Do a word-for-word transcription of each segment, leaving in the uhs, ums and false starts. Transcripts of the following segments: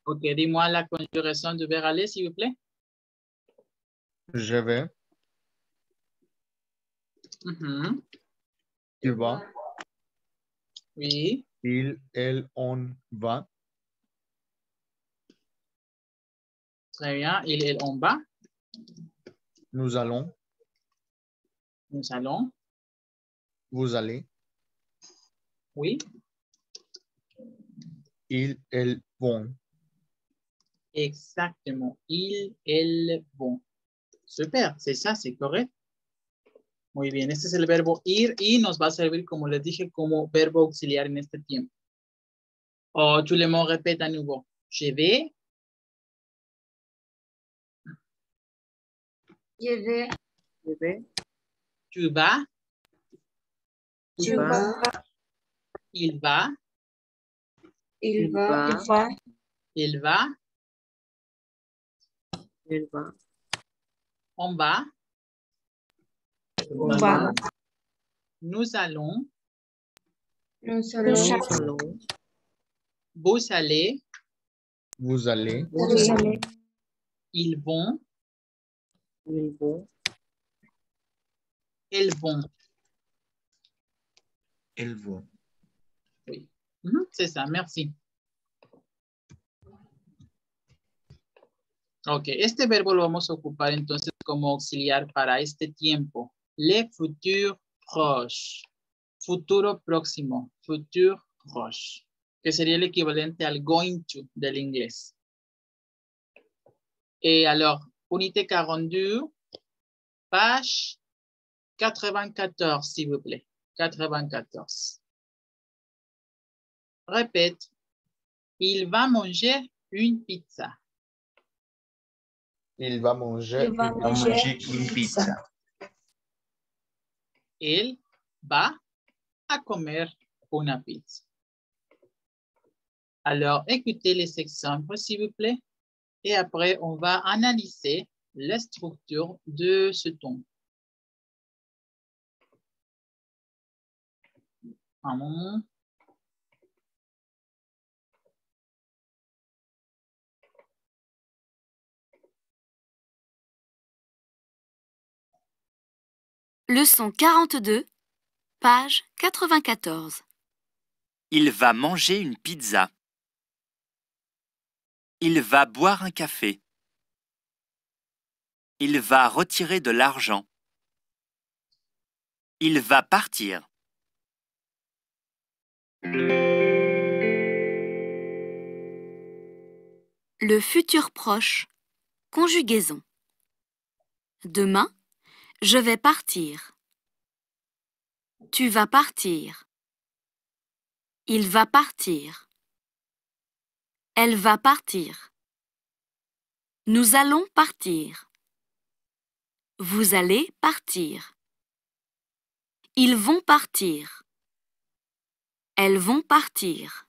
Ok, dis-moi la conjugaison du verbe aller, s'il vous plaît. Je vais. Mm-hmm. Tu vas. Oui. Il, elle, on va. Très bien. Il est en bas. Nous allons. Nous allons. Vous allez. Oui. Ils, elles vont. Exactement. Ils, elles vont. Super. C'est ça, c'est correcto. Muy bien. Este es el verbo ir y nos va a servir, como les dije, como verbo auxiliar en este tiempo. Oh, tu le mot répète à nouveau. Je vais. Je vais. Je vais. Tu vas. Tu vas. Il va. Il Il va. va. Il va. Il va. Elle va. On va. On va. Nous allons. Nous allons. Nous allons. Vous allez. Vous allez. Vous allez. Ils vont. Ils vont. Elles vont. Elles vont. Oui. Mhm, c'est ça, merci. Ok, este verbo lo vamos a ocupar entonces como auxiliar para este tiempo. Le futur proche. Futuro próximo. Futur proche. Que sería el equivalente al going to del inglés. Et alors, unité quarante-deux, page quatre-vingt-quatorze, s'il vous plaît. quatre-vingt-quatorze. Répète. Il va manger une pizza. Il va manger, Il va il va manger manger une pizza. Él va a comer una pizza. Alors, écoutez les exemples, s'il vous plaît. Et après, on va analyser la structure de ce ton. Un moment. Leçon quarante-deux, page quatre-vingt-quatorze. Il va manger une pizza. Il va boire un café. Il va retirer de l'argent. Il va partir. Le futur proche, conjugaison. Demain, je vais partir. Tu vas partir. Il va partir. Elle va partir. Nous allons partir. Vous allez partir. Ils vont partir. Elles vont partir.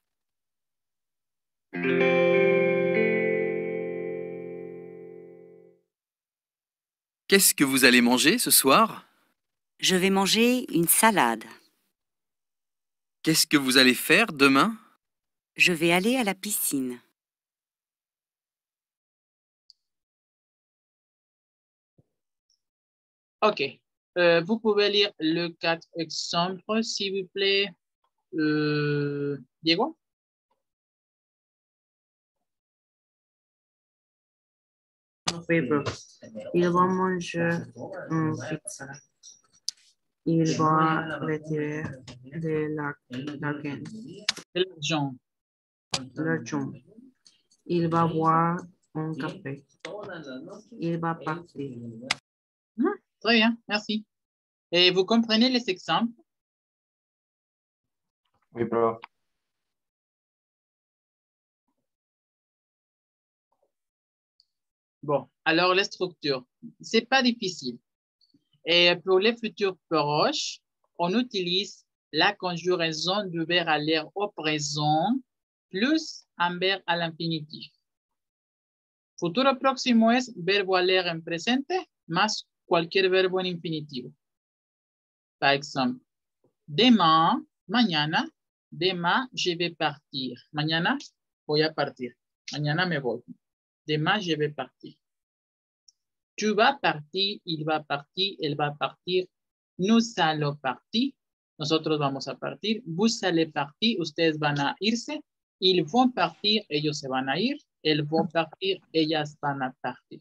Qu'est-ce que vous allez manger ce soir? Je vais manger une salade. Qu'est-ce que vous allez faire demain? Je vais aller à la piscine. OK. Euh, vous pouvez lire le quatre exemples, s'il vous plaît. Euh, Diego? Oui, bro. Il va manger une pizza. Il va retirer de l'argent. De l'argent. L'argent. Il va boire un café. Il va partir. Hum, très bien, merci. Et vous comprenez les exemples? Oui, prof. Bon, alors les structures, c'est pas difficile. Et pour les futurs proches, on utilise la conjugaison du verbe aller au présent plus un verbe à l'infinitif. Futuro próximo es verbo aller en presente más cualquier verbo en infinitivo. Par exemple, demain, mañana, demain, je vais partir. Mañana, voy a partir. Mañana me voy. Demain, je vais partir. Tu vas partir, il va partir, elle va partir. Nous allons partir. Nosotros vamos a partir. Vous allez partir, ustedes van a irse. Ils vont partir, ellos se van a ir. Elles vont partir, ellas van a partir.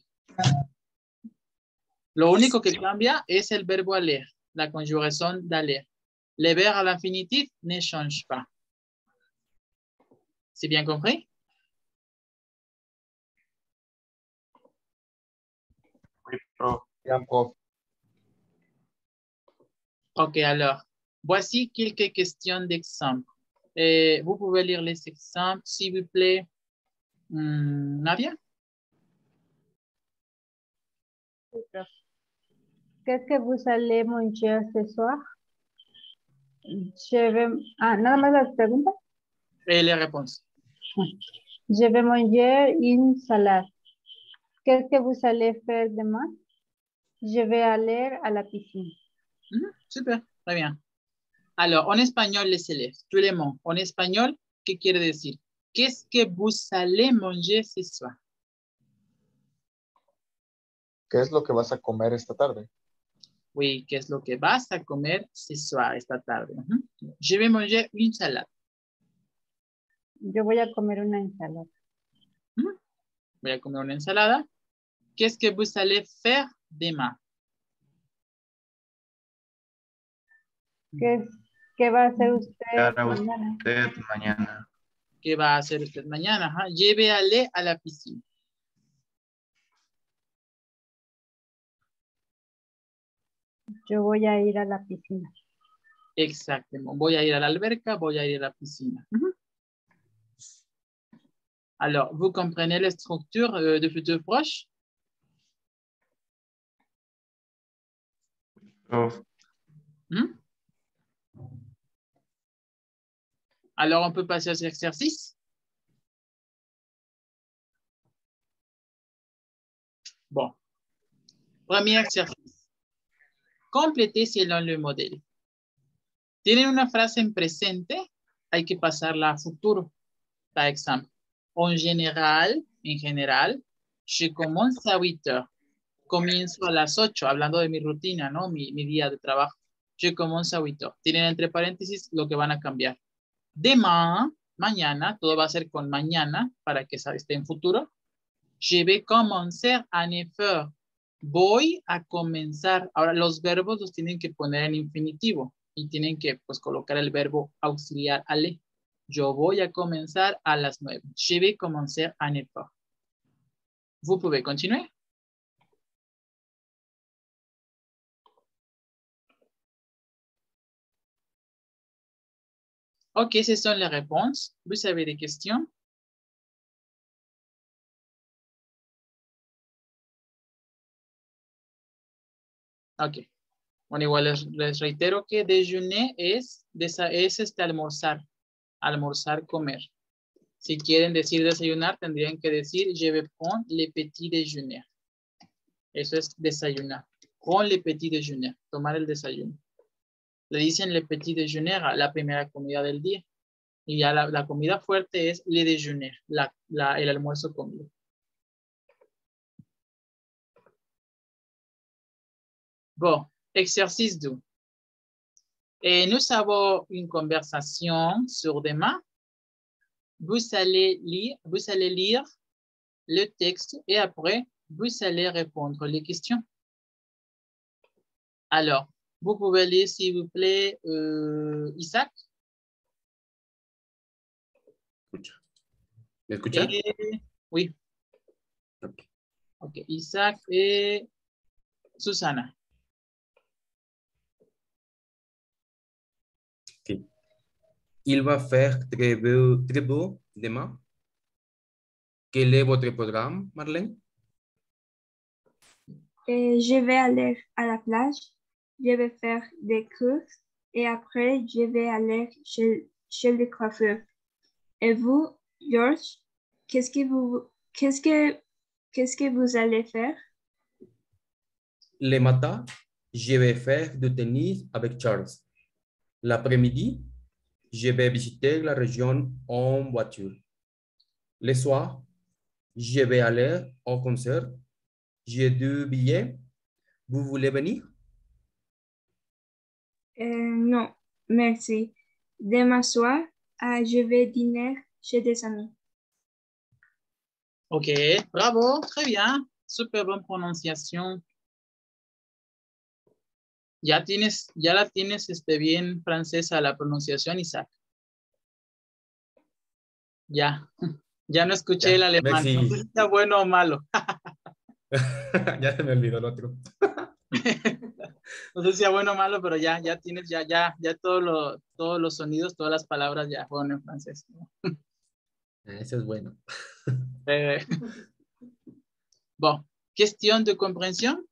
Lo único que cambia es el verbo aller, la conjugación d'aller. Le verbe à l'infinitif ne change pas. C'est bien compris? Oui, prof. Bien, prof. Ok, alors, voici quelques questions d'exemple. Eh, vous pouvez lire les exemples, s'il vous plaît. Hmm, Nadia? Qu'est-ce que vous allez manger ce soir? Je vais... Ah, nada más las preguntas. Et les réponses. Je vais manger une salade. Qu'est-ce que vous allez faire demain? Je vais aller à la piscine. Mm-hmm, super, très bien. Alors, en espagnol, les élèves, tous les mots. En espagnol, ¿qué quiere decir? Qu'est-ce que vous allez manger ce soir? ¿Qué es lo que vas a comer esta tarde? Oui, ¿qué es lo que vas a comer ce soir, esta tarde? Uh-huh. Je vais manger une salade. Yo voy a comer una ensalada. Uh-huh. Voy a comer una ensalada. Qu'est-ce que vous allez faire demain? ¿Qué, qué va a hacer usted Para mañana? usted mañana. ¿Qué va a hacer usted mañana? Uh-huh. Je vais aller à la piscine. Yo voy a ir a la piscina. Exactement. Voy a ir a la alberca, voy a ir a la piscina. Uh-huh. Alors, vous comprenez la structure euh, de futur proche? Prof. Hmm? Alors, on peut passer à cet exercice? Bon. Premier exercice. Compléter selon le modèle. Tienen una frase en presente, hay que pasarla a futuro. Par exemple, en général, en general, je commence à huit heures. Comienzo a las ocho, hablando de mi rutina, ¿no? Mi, mi día de trabajo. Je commence à huit heures. Tienen entre paréntesis lo que van a cambiar. Demain, mañana, todo va a ser con mañana para que esté en futuro. Je vais commencer à neuf heures. Voy a comenzar. Ahora, los verbos los tienen que poner en infinitivo y tienen que pues colocar el verbo auxiliar aller. Yo voy a comenzar a las nueve. Je vais commencer à neuf heures. Vous pouvez continuer. Ok, ce sont les réponses. Vous avez des questions? Ok. Bueno, igual les, les reitero que déjeuner es, es este almorzar. Almorzar, comer. Si quieren decir desayunar, tendrían que decir je vais prendre le petit déjeuner. Eso es desayunar. Prendre le petit déjeuner. Tomar el desayuno. Le dicen le petit déjeuner a la primera comida del día. Y ya la, la comida fuerte es le déjeuner, la, la, el almuerzo comido. Bon, exercice deux. Et nous avons une conversation sur demain. Vous allez lire, vous allez lire le texte et après, vous allez répondre les questions. Alors, vous pouvez lire, s'il vous plaît, euh, Isaac. ¿Me escucha? Et, oui. Ok. Ok, Isaac et Susana. Ok. Il va faire très beau, très beau demain. Quel est votre programme, Marlène? Et je vais aller à la plage. Je vais faire des courses et après, je vais aller chez, chez le coiffeur. Et vous, George, qu'est-ce que vous, qu'est-ce que, qu'est-ce que vous allez faire? Le matin, je vais faire du tennis avec Charles. L'après-midi, je vais visiter la région en voiture. Le soir, Je vais aller au concert. J'ai deux billets. Vous voulez venir? Euh, non, merci. Demain soir, ah, je vais dîner chez des amis. Ok, bravo, très bien. Super bonne prononciación. Ya tienes, ya la tienes este, bien francesa la pronunciación, Isaac. Ya, ya no escuché Ya, el alemán. merci. No sé si está bueno o malo. Ya se me olvidó el otro. No sé si sea bueno o malo, pero ya, ya tienes, ya, ya, ya todo lo, todos los sonidos, todas las palabras ya fueron en francés. Eso es bueno. Eh, bon, question de compréhension.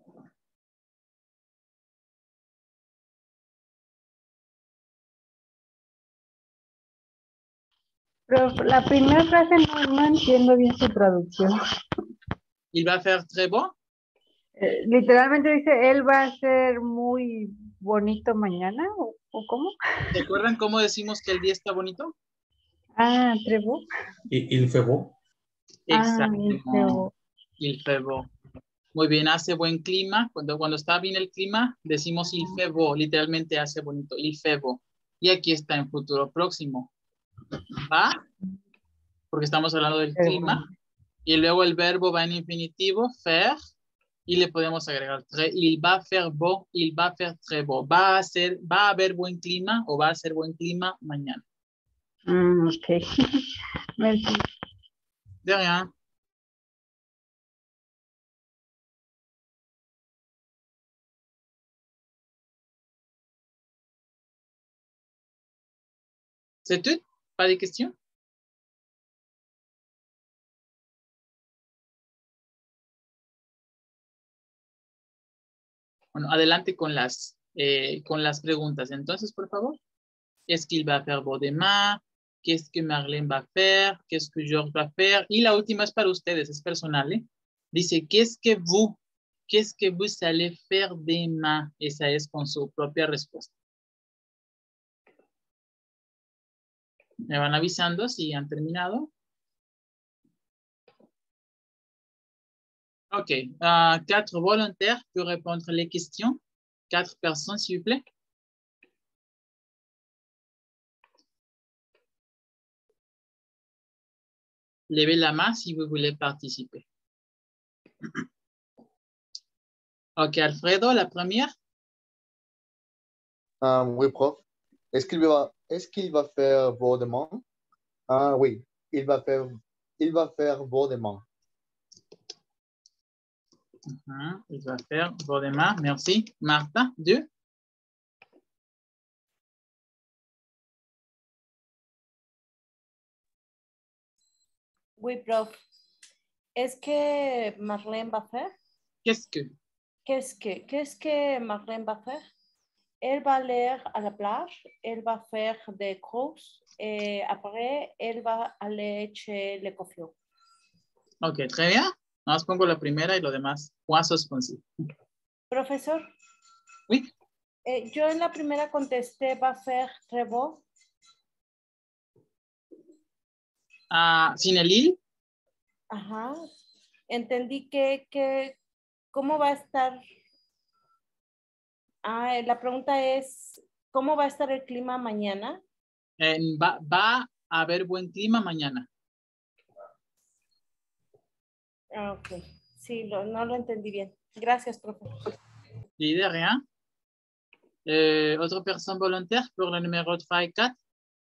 Pero la primera frase no, no entiendo bien su traducción. Il va faire très beau. Eh, literalmente dice, él va a ser muy bonito mañana, ¿o, o cómo? ¿Se acuerdan cómo decimos que el día está bonito? Ah, très beau. ¿Y il fait beau? Ah, il fait beau. Il fait beau. Muy bien, hace buen clima. Cuando, cuando está bien el clima, decimos il fait beau. Literalmente hace bonito. Il fait beau. Y aquí está en futuro próximo. ¿Va? Porque estamos hablando del clima. Y luego el verbo va en infinitivo, faire. Y le podemos agregar très. Il va faire beau, il va faire très beau. Va a, ser, va a haber buen clima o va a ser buen clima mañana. Mm, ok. Merci. De rien. C'est tout? Pas de questions? Bueno, adelante con las, eh, con las preguntas. Entonces, por favor. Qu'est-ce qu'il va faire beau demain? Qu'est-ce que Marlene va faire? Qu'est-ce que George va faire? Y la última es para ustedes, es personal, ¿eh? Dice, qu'est-ce que vous, qu'est-ce que vous allez faire demain? Esa es con su propia respuesta. Me van avisando si han terminado. Ok, uh, quatre volontaires pour répondre les questions. Quatre personnes, s'il vous plaît. Levez la main si vous voulez participer. Ok, Alfredo, la première. Ah, oui, prof. Est-ce qu'il va, est-ce qu'il va faire beau demain? Ah, oui, il va faire, il va faire beau demain. Uh-huh. Il va faire beau demain. Merci. Martha, deux. Oui, prof. Est-ce que Marlène va faire? Qu'est-ce que? Qu'est-ce que, qu'est-ce que Marlène va faire? Elle va aller à la plage, elle va faire des courses et après, elle va aller chez le coiffeur. Ok, très bien. Nada más pongo la primera y lo demás. Point suspensivo. Profesor. Oui. Eh, yo en la primera contesté va a faire très beau. Ah, ¿sin el il? Ajá. Entendí que, que, ¿cómo va a estar? Ah, la pregunta es, ¿cómo va a estar el clima mañana? Eh, va, va a haber buen clima mañana. Ah, ok. Sí, lo, no lo entendí bien. Gracias, profesor. Y de rien. Euh, autre personne volontaire pour le numéro trois et quatre?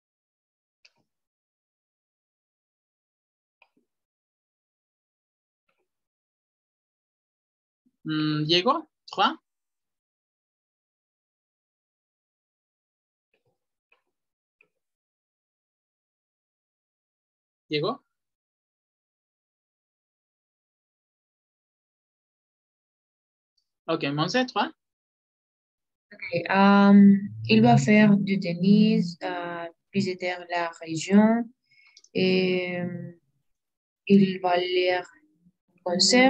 Hmm, Diego, trois? Diego? Ok, Monse, trois? Okay, um, il va faire du tennis, uh, visiter la région, et il va aller au concert,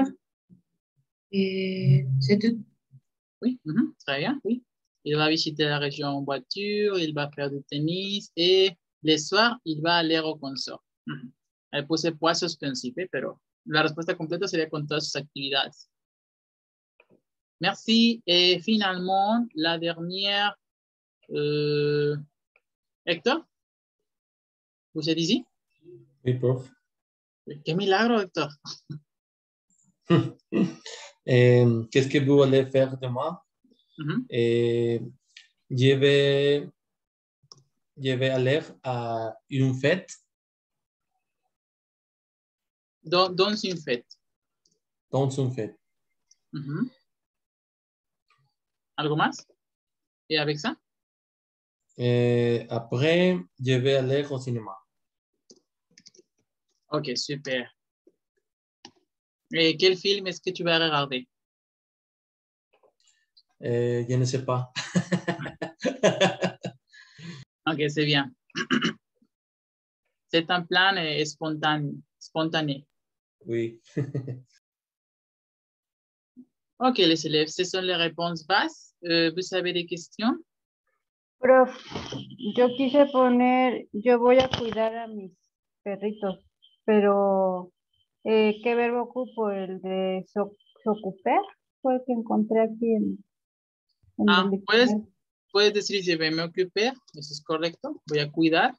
et c'est tout. Oui, mm-hmm, très bien, oui. Il va visiter la région en voiture, il va faire du tennis et les soirs, il va aller au concert. Mm-hmm. Ahí puse point suspensif, pero la respuesta completa sería con todas sus actividades. Merci. Et finalement, la dernière, euh, Héctor, vous êtes ici? Oui, prof. Qué milagro, Héctor. Euh, Qu'est-ce que vous allez faire demain? Uh-huh. Euh, je vais, je vais aller à une fête. Dans, dans une fête. Dans une fête. Uh-huh. ¿Algo más? Et avec ça? Euh, après, je vais aller au cinéma. Ok, super. Et quel film est-ce que tu vas regarder? Euh, je ne sais pas. Ok, c'est bien. C'est un plan eh, spontané. spontané. Oui. Ok, les élèves, ce sont les réponses basses. Euh, ¿Vous avez des questions? Prof, yo quise poner, yo voy a cuidar a mis perritos, pero eh, ¿qué verbo ocupo? El de so, socuper, fue el que encontré aquí en, en Ah, el ¿puedes, diccionario. puedes decir je vais m'occuper? Eso es correcto. Voy a cuidar.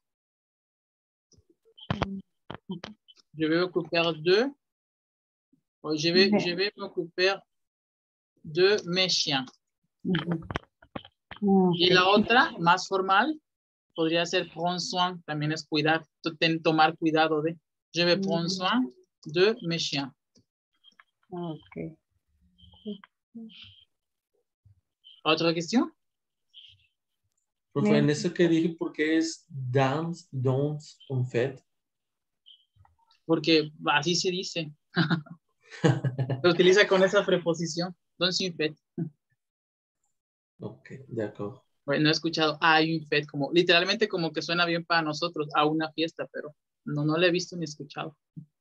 Je vais m'occuper de. Oh, je vais, De- je vais m'occuper de mes chiens. Ujú. Y Ok. la otra, más formal, podría ser prendre soin. También es cuidar, to- ten- tomar cuidado de. Je vais prendre soin de mes chiens. Ok. ¿Otra cuestión? Profe, en eso que dije, ¿por qué es dance, dance, un fête? Porque así se dice. Se utiliza con esa preposición. Dans une fête. Ok, de acuerdo. Bueno, no he escuchado hay un fête, como literalmente como que suena bien para nosotros, a una fiesta, pero no, no lo he visto ni escuchado.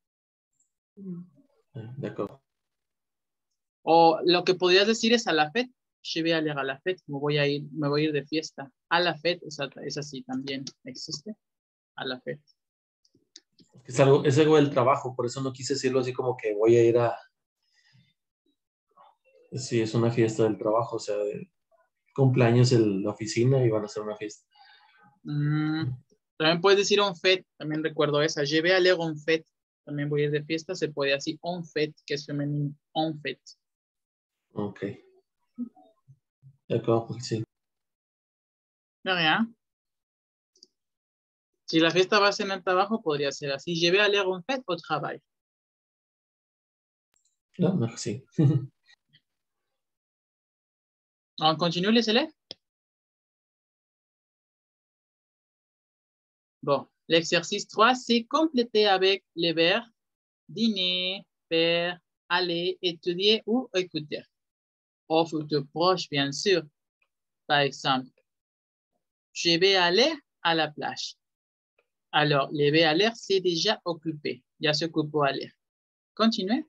De acuerdo. O lo que podrías decir es a la fête. Je vais aller à la fête, me voy a ir, me voy a ir de fiesta. A la fête, es, es así también, existe. A la fête. Es algo, es algo del trabajo, por eso no quise decirlo así como que voy a ir a... Sí, es una fiesta del trabajo, o sea, de cumpleaños en la oficina y van a hacer una fiesta. Mm, también puedes decir on fête, también recuerdo esa. Je vais aller on fête, también voy a ir de fiesta, se puede decir on fête, que es femenino, on fête. Ok. De acuerdo, pues sí. De rien. Si la fiesta va a ser en el trabajo, podría ser así. Je vais aller en fête au travail. No, merci. On continue les élèves? Bon, l'exercice trois, c'est compléter avec les verbes dîner, faire, aller, étudier ou écouter. Au futur proche, bien sûr. Par exemple, je vais aller à la plage. Alors, le vais aller, c'est déjà occupé. Ya se ocupó aller. Continuez.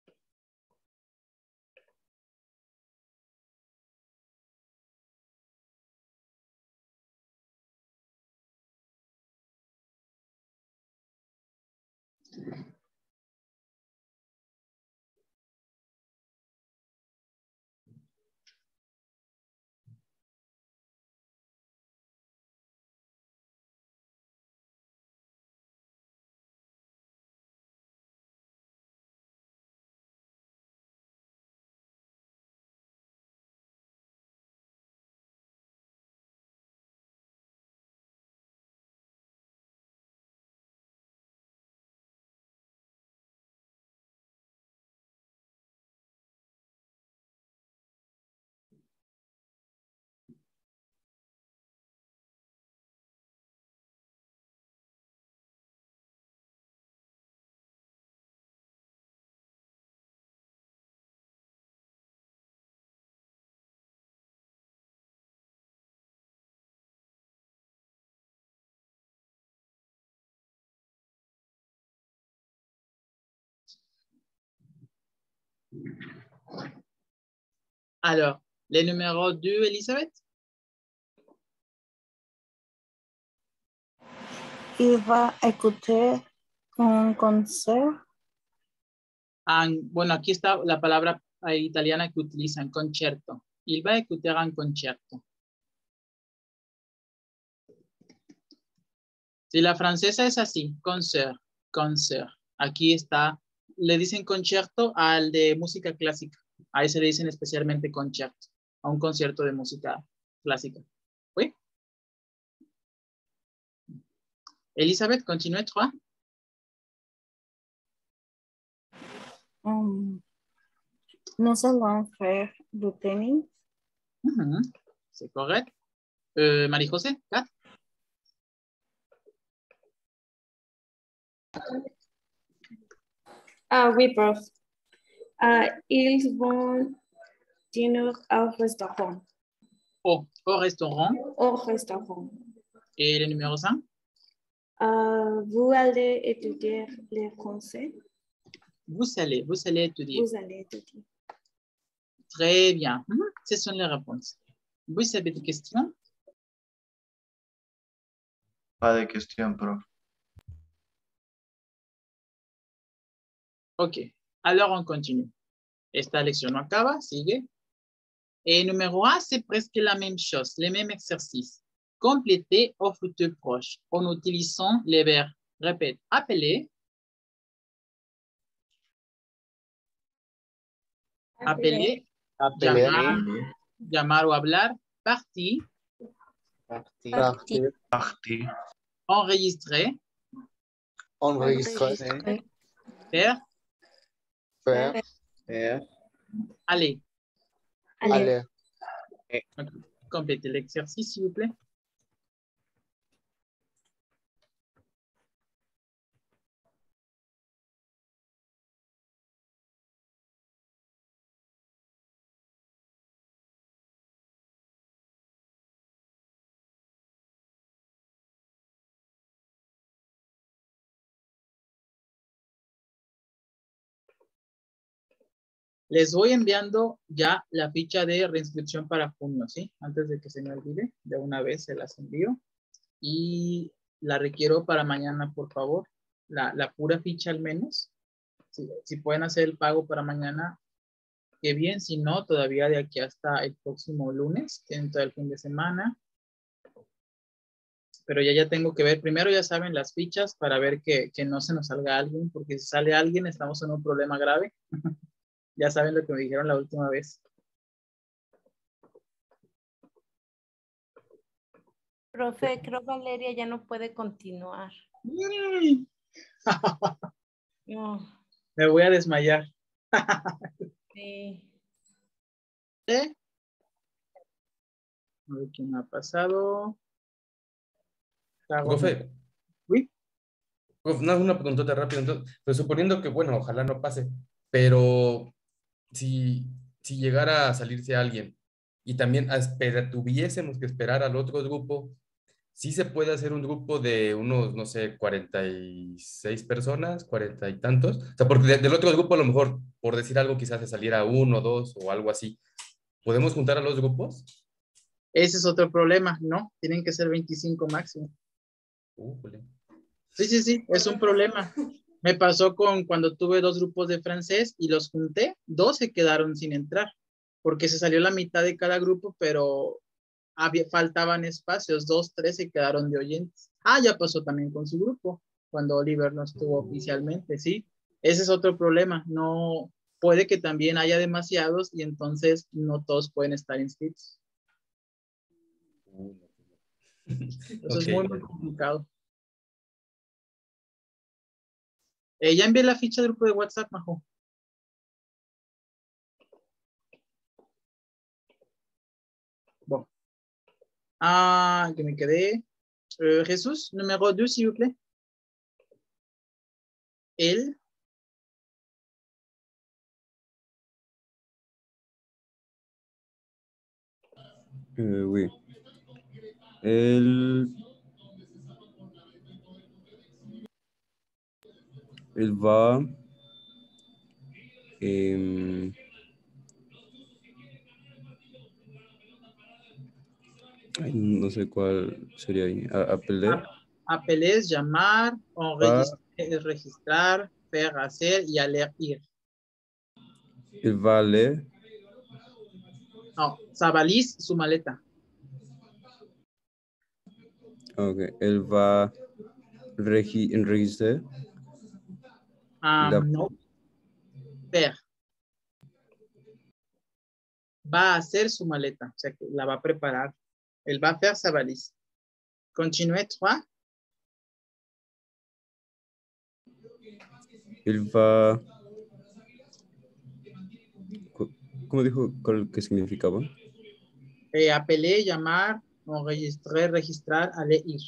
Alors, les numéros deux, Elisabeth? Il va écouter Con concert. Un, bueno, aquí está la palabra eh, italiana que utilizan, concerto. Il va écouter un concerto. Si la francesa es así, concert, concert. Aquí está, le dicen concierto al de música clásica. A ese le dicen especialmente concierto, a un concierto de música clásica. ¿Oui? Elisabeth, continue, toi. Um, nous allons faire du tennis. Mm-hmm. C'est correct. Euh, Marie-José, quatre. Ah oui, prof. Ah, ils vont dîner au restaurant. Au, au restaurant. Au restaurant. Et le numéro cinq? Ah, vous allez étudier les français. Vous allez, vous allez étudier. Vous allez étudier. Très bien. Mm-hmm. Ce sont les réponses. Vous avez des questions? Pas de questions, prof. Ok. Alors, on continue. Esta lección no acaba, sigue. Et numéro un, c'est presque la même chose, les mêmes exercices. Compléter au futur proche en utilisant les verbes. Répète, appeler, appeler, Appeler. llamar, llamar o hablar, partir, Partir. Partir. Partir. enregistrer, Enregistrer. faire, Faire. Faire. aller. Aller. Complétez l'exercice, s'il vous plaît. Les voy enviando ya la ficha de reinscripción para junio, ¿sí? Antes de que se me olvide, de una vez se las envío. Y la requiero para mañana, por favor. La, la pura ficha al menos. Si, si pueden hacer el pago para mañana, qué bien. Si no, todavía de aquí hasta el próximo lunes. Tienen todo el fin de semana. Pero ya, ya tengo que ver. Primero ya saben las fichas para ver que, que no se nos salga alguien. Porque si sale alguien, estamos en un problema grave. Ya saben lo que me dijeron la última vez. Profe, creo Valeria ya no puede continuar. No. Me voy a desmayar. Sí. ¿Eh? A ver quién ha pasado. Profe. ¿Sí? Profe, no, una preguntota rápida. Entonces, pues suponiendo que, bueno, ojalá no pase, pero si, si llegara a salirse alguien y también a esperar, tuviésemos que esperar al otro grupo, ¿sí se puede hacer un grupo de unos, no sé, cuarenta y seis personas, cuarenta y tantos? O sea, porque de, del otro grupo a lo mejor, por decir algo, quizás se saliera uno, dos o algo así. ¿Podemos juntar a los grupos? Ese es otro problema, ¿no? Tienen que ser veinticinco máximo. Uh, jole. Sí, sí, sí, es un problema. Me pasó con cuando tuve dos grupos de francés y los junté, dos se quedaron sin entrar, porque se salió la mitad de cada grupo, pero había, faltaban espacios, dos, tres se quedaron de oyentes. Ah, ya pasó también con su grupo, cuando Oliver no estuvo oficialmente, ¿sí? Ese es otro problema, no, puede que también haya demasiados y entonces no todos pueden estar inscritos. Eso Okay. es muy, muy complicado. Eh, ya envié la ficha del grupo de WhatsApp, Majo. Bon. Ah, que me quedé. Euh, Jesús, numéro deux, s'il vous plaît. El. Euh, oui. Elle... Elle va... Eh, ay, no sé cuál sería ahí. A- Appeler. Appeler, llamar, Va enregistrer. Es registrar, faire, hacer y aller, ir. Il va aller. No, sa valise, su maleta. Ok. Il va regi- enregistrer. Um, la- no. Faire. Va a hacer su maleta, o sea que la va a preparar. Él va a faire sa valise. Continue, trois. Il va. co- ¿Cómo dijo cuál- qué significaba? Eh, appeler, llamar, enregistrer, registrar, aller, ir.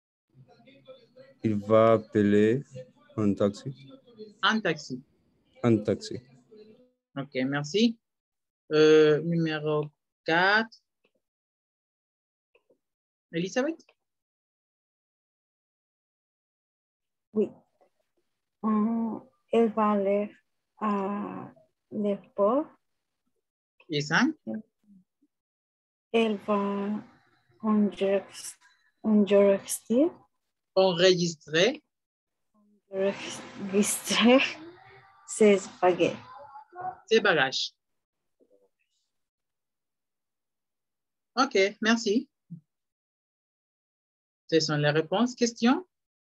Il va appeler un taxi. Un taxi. Un taxi. Ok, merci. Euh, numéro quatre. Elisabeth? Oui. Hum, elle va aller à l'aéroport. Et cinq? Elle va enregistrer. Enregistrer. Enregistrer. Enregistrer ses bagages. Ses bagages. Ok, merci. Ce sont les réponses. Questions?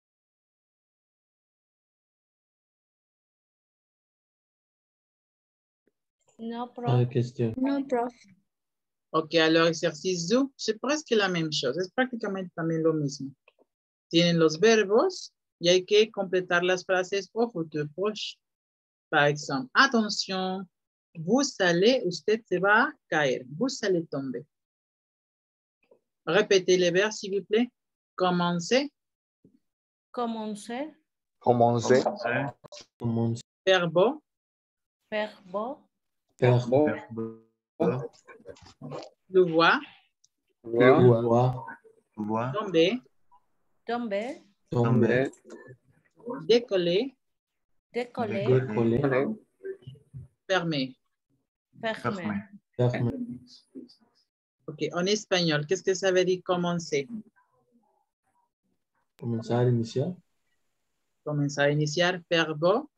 No, Pas prof. de question. No, prof. Ok, alors exercice deux, c'est presque la même chose. Es prácticamente también lo mismo. Tienen los verbos y hay que completar las frases au futur proche. Par exemple, attention, vous allez, usted se va a caer. Vous allez tomber. Répétez les verbes, s'il vous plaît. Commencer, Commencer. Commencer. Commencer. verbo, Verbo. Verbo. pleuvoir, Pleuvoir. tomber, Tomber. Tomber. décoller, Décoller. Décoller. fermer. Fermer. Fermer. Ok, en espagnol, qu'est-ce que ça veut dire commencer? Comenzar, iniciar. Comenzar a iniciar, verbo,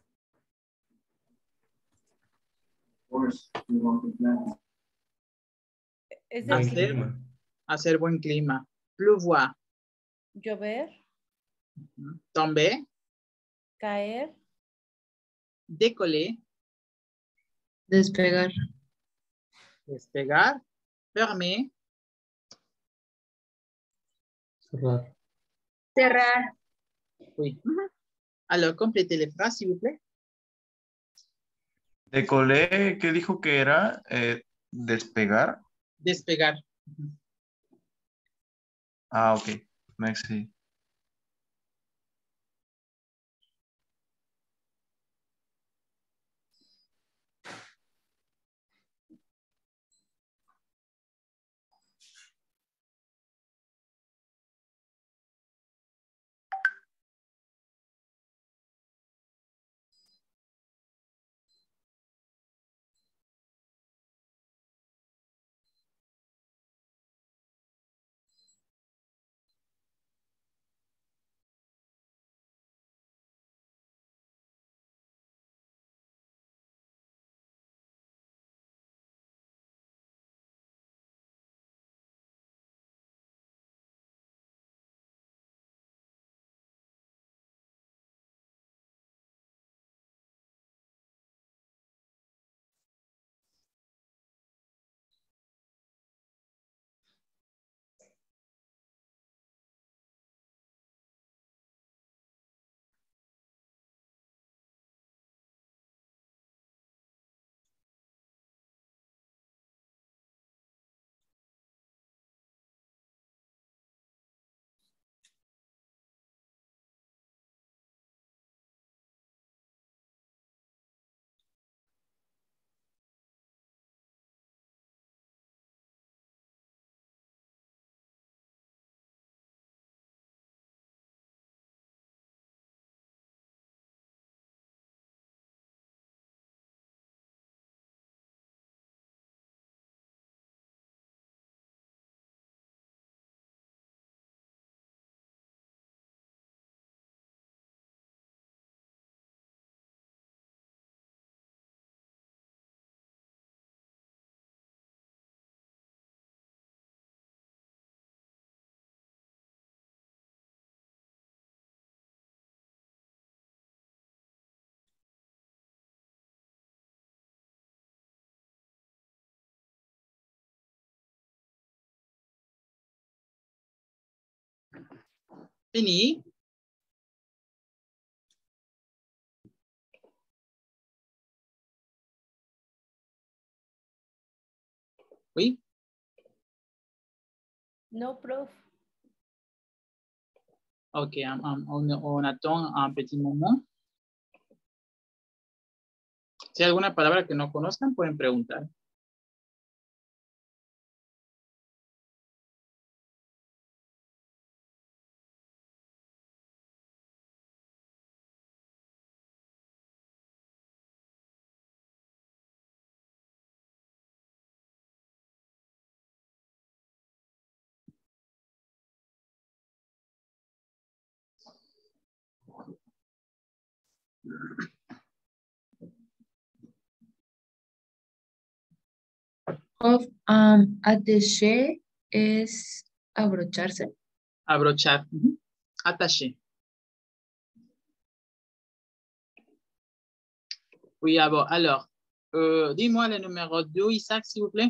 Es Buen decir, clima. hacer buen clima. Pleuvoir, llover, tomber, caer, décoller, Despegar. despegar, fermer, Cerrar. Cerrar. oui. Alors, complétez les phrases, s'il vous plaît. Decolé, ¿qué dijo que era? Eh, despegar. Despegar. Ah, ok. Merci. Fini. Oui. No, prof. Ok, on, on, on attend un petit moment. Si hay alguna palabra que no conozcan, pueden preguntar. Prof, um, attaché es abrocharse. Abrochar. Uh-huh. Attaché. Oui, ah bon, alors, euh, dis-moi le numéro deux, Isaac, s'il vous plaît.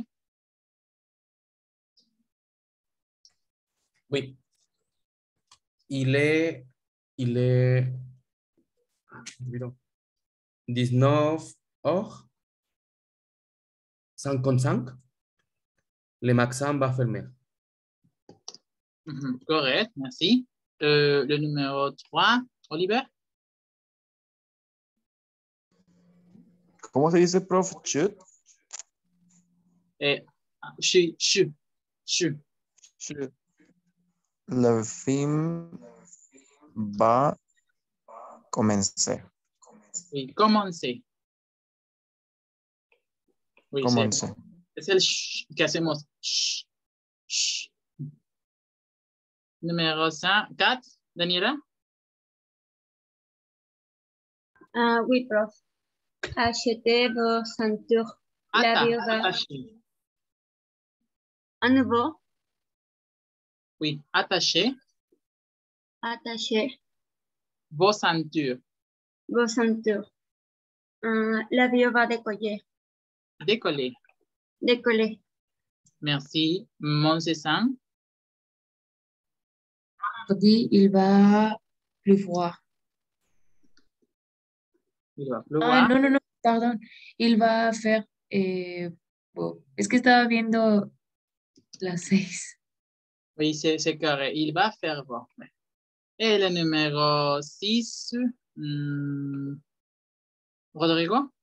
Oui. Il est, il est, dix-neuf heures cinquante-cinq. Le magasin va fermer. Uh-huh. Correct, merci. Euh, le numéro trois, Oliver. ¿Cómo se dice, prof? Should. Eh, chu, chu, chu. Should. Le film va comencer. Oui, commencer. Oui, c'est Comencer. es el sh que hacemos. Sh, sh. Numéro cinq, quatre, Daniela. Ah, oui, prof. Achetez vos ceintures. La Ata, vie va attaché. à nouveau Oui, attaché attacher vos ceintures. vos ceintures. Ah, l'avion va décoller. Décoller. Décoller. Merci. Montessan. Mardi, il va pleuvoir. Il va Ah, pleuvoir. no, no, no, perdón. Il va faire. Eh, oh, es que estaba viendo las seis. Oui, c'est carré. Il va faire beau. Et le numéro six, hmm, Rodrigo.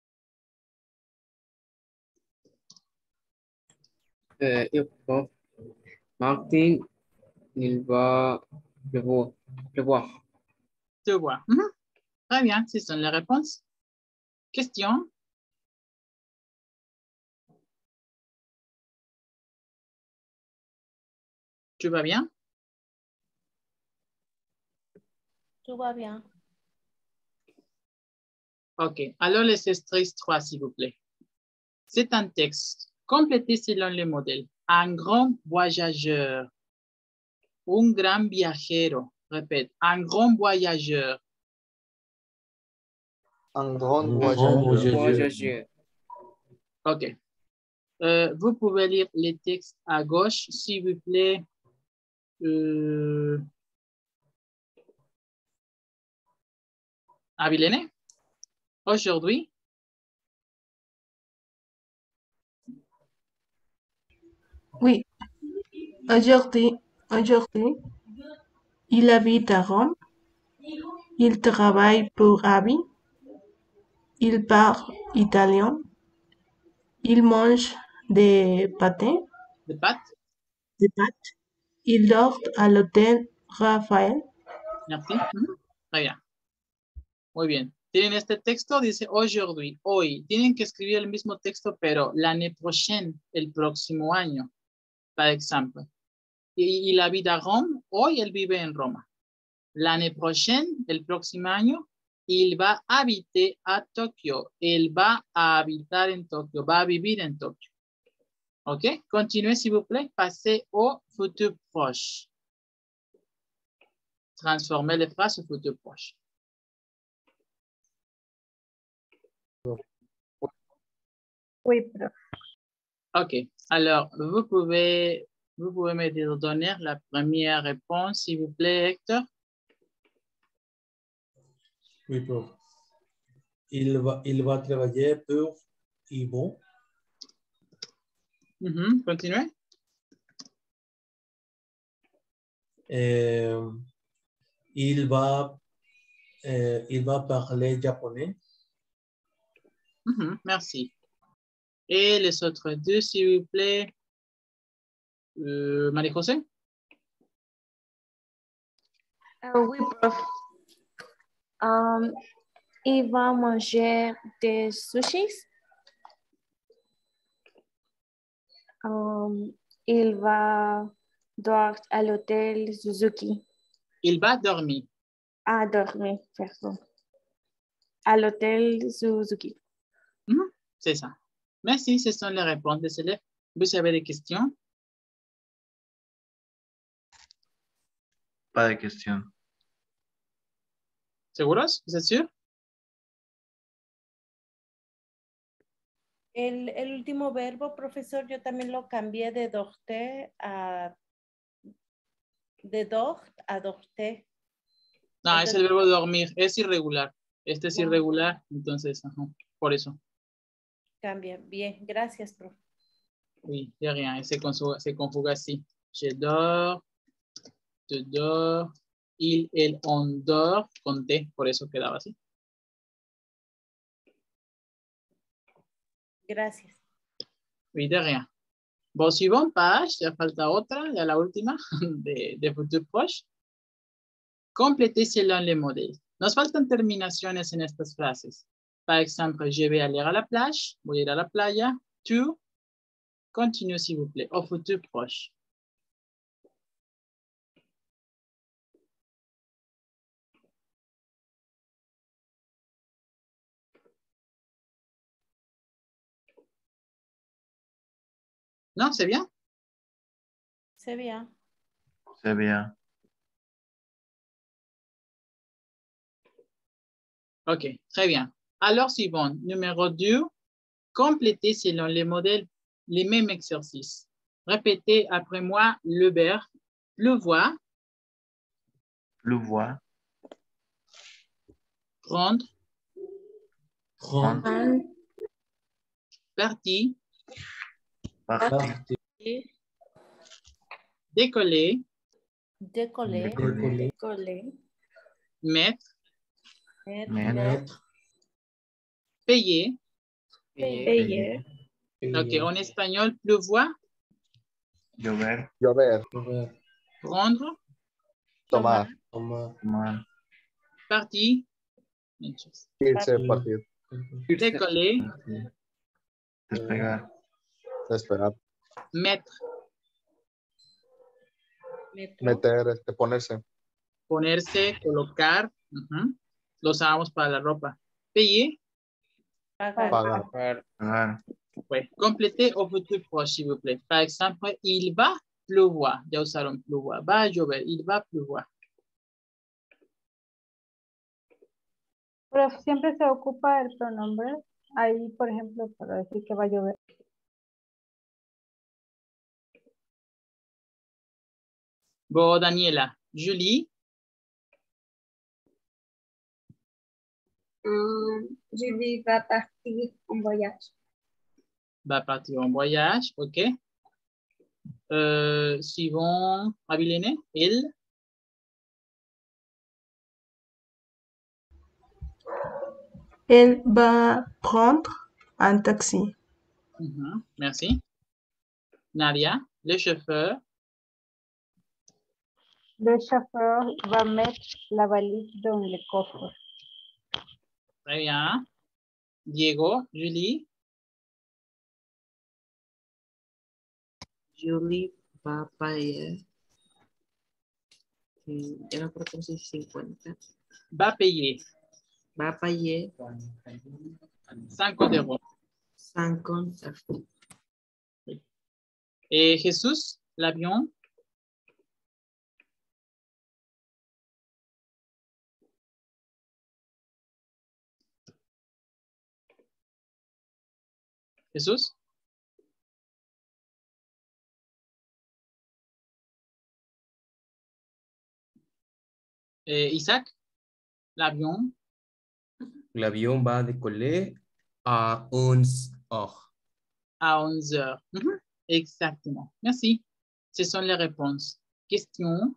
Euh, et prof, Martin, il va pleuvoir. pleuvoir. Te vois. Mhm. Très bien, ce sont les réponses. Question. Tu vas bien? Tout va bien. OK. Alors, les extraits trois, s'il vous plaît. C'est un texte complété selon le modèle. Un grand voyageur. Un gran viajero. Répète. Un grand voyageur. Un grand Un voyageur. grand voyageur. OK. Euh, vous pouvez lire les textes à gauche, s'il vous plaît. Euh... Abilene, aujourd'hui, Oui, aujourd'hui, aujourd'hui, il habite à Rome. Il travaille pour Abby. Il parle italien. Il mange des pâtés. de pâtes. Des pâtes. Il dort à l'hôtel Rafael. Merci. Mhm. Très bien. Muy bien. Tienen este texto, dice aujourd'hui, hoy. Tienen que escribir el mismo texto, pero l'année prochaine, el próximo año, par exemple. Y, il habite à Rome, hoy él vive en Roma. L'année prochaine, el próximo año, il va habiter à Tokio. Él va a habitar en Tokio, va a vivir en Tokio. OK? Continuez, s'il vous plaît. Passez au futur proche. Transformez les phrases au futur proche. Oui, prof. OK. Alors, vous pouvez Vous pouvez me donner la première réponse, s'il vous plaît, Hector? Oui, prof. Il va, il va travailler pour Yvon. Mm-hmm. Continuez. Euh, il va, euh, il va parler japonais. Mm-hmm. Merci. Et les autres deux, s'il vous plaît. Euh, Marie-José? Ah oui, prof. Um, il va manger des sushis. Um, il va dormir à l'hôtel Suzuki. Il va dormir. Ah, dormir, pardon. À l'hôtel Suzuki. Mm-hmm. C'est ça. Merci, ce sont les réponses des élèves. Vous avez des questions? Pas de question. ¿Seguros? ¿Vous êtes sûr? El, el último verbo, profesor, yo también lo cambié de dorte a de dort a dorte. No, Entonces, es el verbo dormir. Es irregular. Este es wow. irregular, entonces, ajá, por eso. Cambia. Bien, gracias, prof. Oui, de rien. Se conjuga, se conjuga así. Je dors, tu dors, il, elle, on dort, con T, por eso quedaba así. Gracias. Oui, de rien. Bon, suivant page, ya falta otra, ya la última, de, de futur proche. Compléter selon les modèles. Nos faltan terminaciones en estas frases. Par exemple, je vais aller à la plage, voy a ir a la playa. Tu, continue s'il vous plaît, au futur proche. Non, c'est bien? C'est bien. C'est bien. Ok, très bien. Alors, suivant, numéro deux, complétez selon les modèles les mêmes exercices. Répétez après moi le verbe pleuvoir, Pleuvoir. prendre, Prendre. partir, Partir. décoller, Décoller. Décoller. Décoller. mettre, Mettre. Mettre. payer. Payer. Ok, en espagnol, pleuvoir, Llover. Llover. Llover. prendre, Tomar. Tomar. Tomar. partir, Irse, partir. décoller, Despegar. Esperar. mettre, Meter, este, ponerse. ponerse, colocar. Uh-huh. Lo usamos para la ropa. Payer. Pagar. Pagar. Pagar. Ouais. Complétez au futur proche, s'il vous plaît. Par exemple, il va pleuvoir. Ya usaron pleuvoir. Va llover. Il va pleuvoir. Pero siempre se ocupa el pronombre. Ahí, por ejemplo, para decir que va a llover. Bon, Daniela. Julie. Um, Julie va partir en voyage. Va partir en voyage. OK. Euh, suivant. Abilene. Il. Elle va prendre un taxi. Uh-huh. Merci. Nadia. Le chauffeur. Le chauffeur va mettre la valise dans le coffre. Très bien. Diego. Julie. Julie va payer. Ya no creo que es cincuenta. Va payer. Va payer. cinquante euros. cinquante. Et Jesús. L'avion. Jesús. Eh, Isaac, l'avion. L'avion va décoller à onze heures. À onze heures. Mhm. Exactement. Merci. Ce sont les réponses. Question.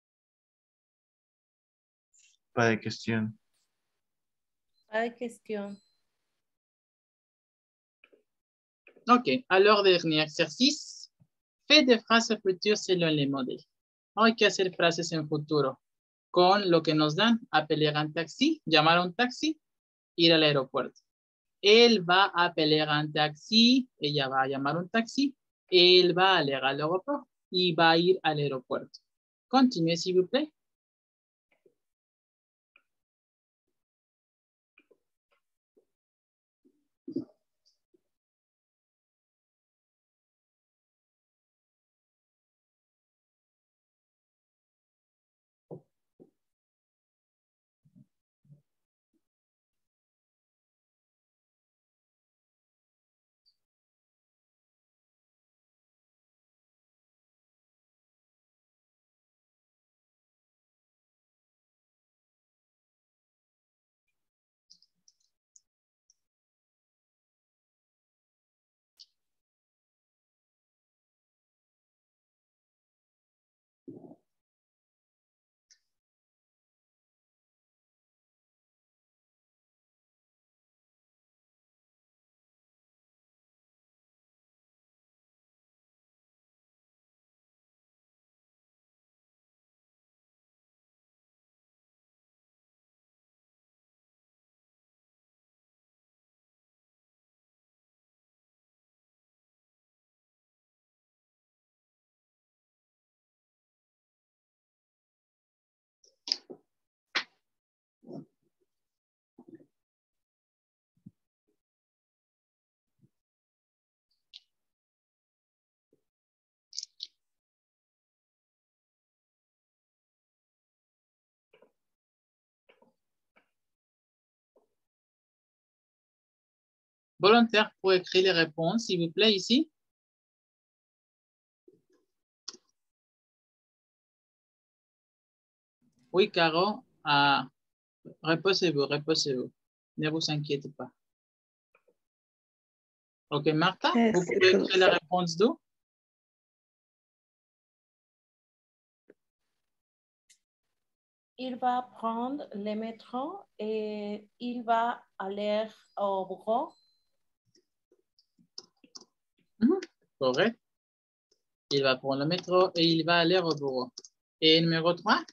Pas de question. Pas de question. Ok. Alors, dernier exercice. Fais des phrases futures selon les modèles. Hay que hacer frases en futuro. Con lo que nos dan, appeler un taxi, llamar a un taxi, ir al aeropuerto. Él va a appeler un taxi, ella va a llamar un taxi, él va a aller al aeropuerto y va a ir al aeropuerto. Continuez, s'il vous plaît. Volontaire pour écrire les réponses, s'il vous plaît, ici. Oui, Caro. Ah, reposez-vous, reposez-vous. Ne vous inquiétez pas. Ok, Martha, vous pouvez écrire la réponse d'où? Il va prendre le métro et il va aller au bureau. Mm-hmm. Correct. Il va prendre le métro et il va aller au bureau. Et numéro trois?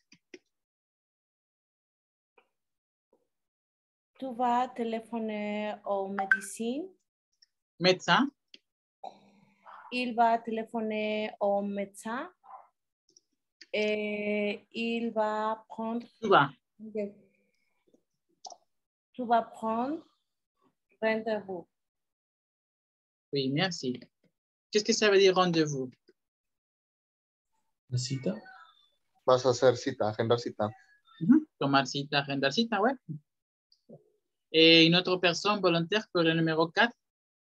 Tu vas téléphoner au médecin. Médecin. Il va téléphoner au médecin et il va prendre. Tu vas. Tu vas prendre rendez-vous. Oui, merci. Qu'est-ce que ça veut dire rendez-vous? La cita. Vas a hacer cita, agendar cita. Uh-huh. Tomar cita, agendar cita, ouais. Et une autre personne volontaire pour le numéro quatre?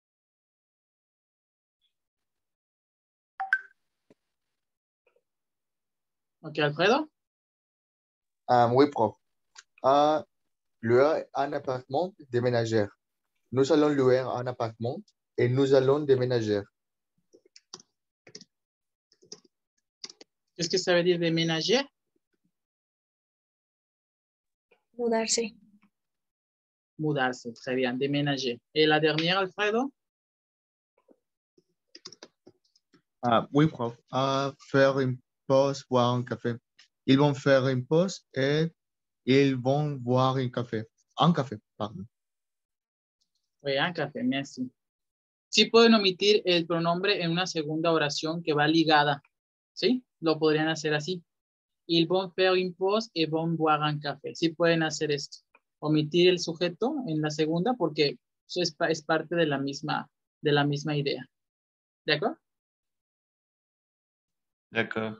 Ok, Alfredo? Um, oui, prof. Uh, louer un appartement déménager. Nous allons louer un appartement et nous allons déménager. Qu'est-ce que ça veut dire déménager? Mudarse. Mudarse, très bien, déménager. Et la dernière, Alfredo? Ah, oui, prof. Ah, faire une pause, boire un café. Ils vont faire une pause et ils vont boire un café. Un café, pardon. Oui, un café, merci. Sí pueden omitir el pronombre en una segunda oración que va ligada. ¿Sí? Lo podrían hacer así. Ils vont faire une pause et vont boire un café. Sí pueden hacer esto. Omitir el sujeto en la segunda porque eso es, es parte de la misma, de la misma idea. ¿D'accord? D'accord.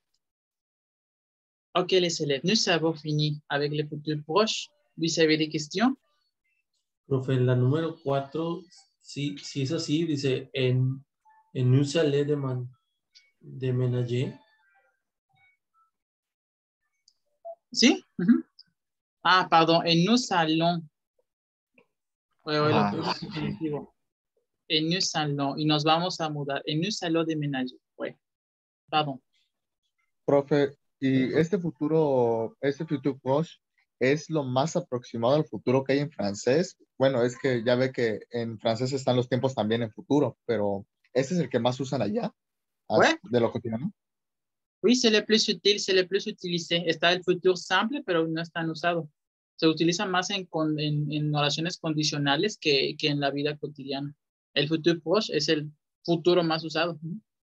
Ok, les élèves, nous avons fini avec les futurs proches. Vous avez des questions? Profe, la número cuatro, sí, sí es así, dice en, en un salé de, man, de ménager. ¿Sí? Uh-huh. Ah, pardon, en nous allons. Ouais, ouais, Ah. lo puse en definitivo. En nous allons. Y nos vamos a mudar. En nous allons déménager. Ouais. Pardon. Profe, y este futuro, este futuro proche es lo más aproximado al futuro que hay en francés. Bueno, es que ya ve que en francés están los tiempos también en futuro, pero ¿este es el que más usan allá? Ouais. De lo cotidiano. Oui, c'est le plus utile, c'est le plus utilisé. Está el futuro simple, pero no es tan usado. Se utiliza más en, con, en, en oraciones condicionales que, que en la vida cotidiana. El futuro proche es el futuro más usado.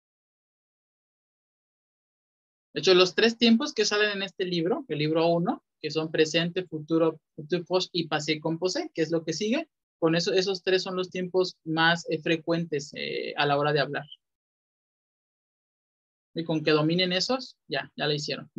De hecho, los tres tiempos que salen en este libro, el libro uno, que son presente, futuro, futuro proche y passé composé, que es lo que sigue, con eso, esos tres son los tiempos más eh, frecuentes eh, a la hora de hablar. Y con que dominen esos, ya, ya lo hicieron.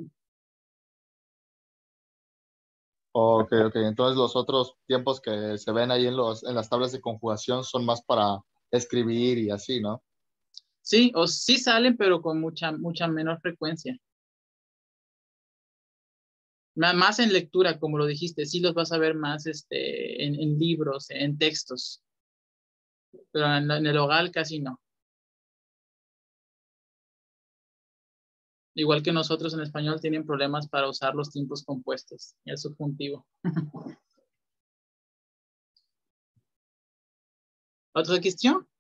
Ok, ok. Entonces los otros tiempos que se ven ahí en, los, en las tablas de conjugación son más para escribir y así, ¿no? Sí, o sí salen, pero con mucha, mucha menor frecuencia. Más en lectura, como lo dijiste, sí los vas a ver más este, en, en libros, en textos. Pero en, en el oral casi no. Igual que nosotros en español tienen problemas para usar los tiempos compuestos y el subjuntivo. ¿Otra cuestión?